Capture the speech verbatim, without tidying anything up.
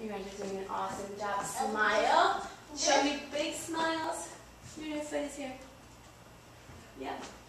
You guys are doing an awesome job. Smile. Show me big smiles. Your foot is here. Yep.